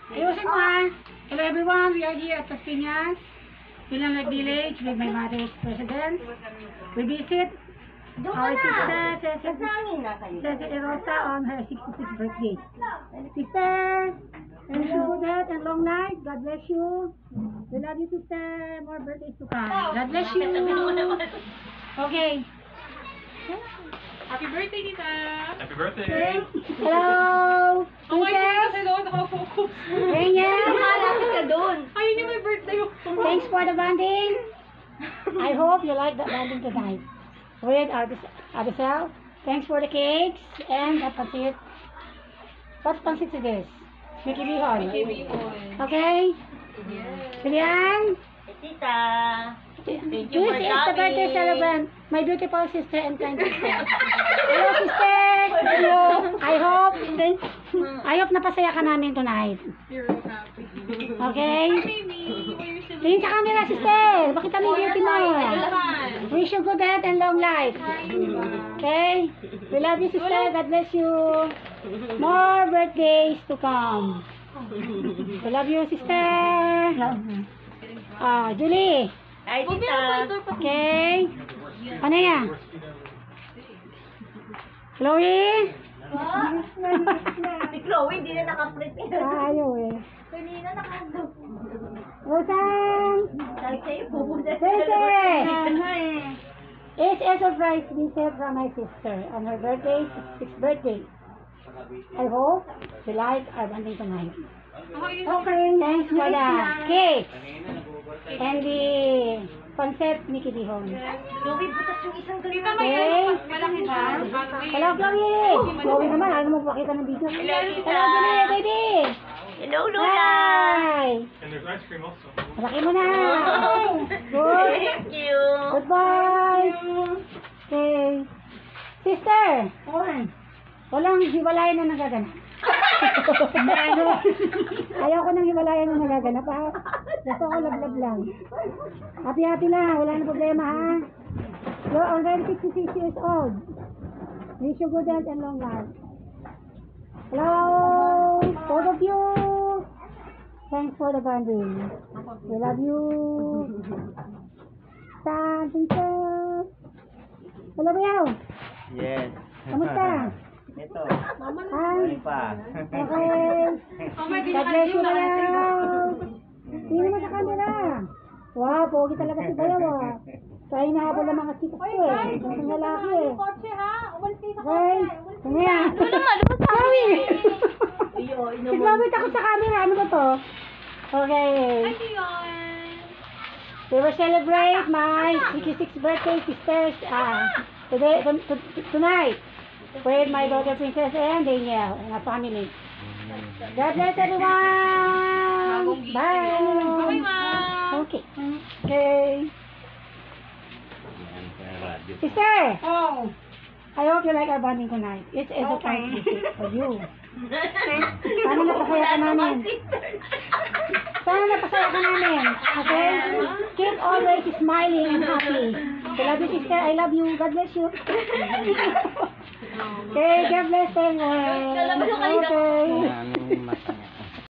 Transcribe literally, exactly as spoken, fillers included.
Ayusin mo ha. Hello everyone, we are here at Las Piñas, Pilang Lake Village with my mother's residence. We visit our sister, Sister Erosa on her sixty-sixth birthday. Sister, and you good health and long life. God bless you. We love you, sister. More birthdays to come. God bless you. Okay. Happy birthday, Tita! Happy birthday! Okay. Hello. Oh my God, Princess. kasi doon nakafocus. Daniel. Malapit ka doon. Ayun yung may birthday ko. Thanks for the bonding. I hope you like the bonding tonight. With Abisel. Thanks for the cakes and the pancit. What pancit is this? Mickey Bihon. Okay? Yes. Julian? Tita. Thank This you is for the birthday coming. celebrant. My beautiful sister and kind sister. Hello, sister. Hello. I hope, I hope napasaya ka namin tonight. You're happy. Okay? Baby, where you should Tingin sa camera, sister. Bakit kami beauty mo? naman. Wish you good health and long life. Okay? We love you, sister. God bless you. More birthdays to come. We love you, sister. Ah, Julie. Ay, tita. Okay. Ano yan? Chloe? Si Chloe, hindi na naka-prepare. Ah, ayaw eh. Kanina naka-do. Rosan! Dahil sa'yo, pupunta Princess! It's a surprise visit from my sister on her birthday, sixth birthday. I hope you like our bonding tonight. Okay, thanks for the cake and the concept Mickey Bihon. Chloe, butas yung isang ganun. Tita, may Okay. ganun. Malaki ba? Hello, Chloe! Chloe naman, ayaw mo pakita ng video. Hello, tita. Hello, Chloe, baby! Hello, Lola. Hi! And there's ice cream also. Malaki mo na! Good! Thank you. Goodbye! Okay. Sister! Walang hiwalayan na nagaganap. Ayaw ko ng hiwalayan na nagaganap, ha? Gusto ko lablab lang. Happy-happy lang. Wala na problema, ha? You're already sixty-six years old. Wish you good health and long life. Hello! Both of you! Thanks for the bonding. We love you. Tan, princess. Hello, Bayaw. Yes. Kamusta? Ito. Hi. Ano pa? Okay. Oh my God bless you, Bayaw. Tingnan mo sa camera. Wow, pogi talaga si Bayaw, ah. Kaya hinahabol ng mga chicks ko, eh. Ang lalaki, eh. Kotse ha? Umalis kayo sa Okay. Ano yan? Chloe! Si Chloe takot sa camera. Ano ba to? Okay. We will celebrate my sixty-sixth birthday, sisters, ah, today, t- t- tonight, with my daughter Princess and Danielle and our family. God bless everyone! Bye! Bye, Ma'am! Okay. Okay. Sister! Oh. I hope you like our bonding tonight. It's a surprise visit for you. Sana napasaya ka namin. Sana napasaya ka namin. Okay? Keep always smiling and happy. I love you, sister. I love you. God bless you. Okay, God bless everyone. Okay. Ano yung mata niya?